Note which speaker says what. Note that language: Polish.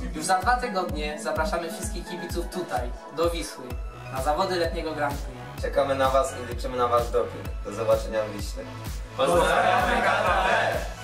Speaker 1: Już za 2 tygodnie zapraszamy wszystkich kibiców tutaj, do Wisły, na zawody letniego Grand Prix.
Speaker 2: Czekamy na was i liczymy na wasz doping. Do zobaczenia w Wiśle.
Speaker 3: Pozdrawiamy KPL!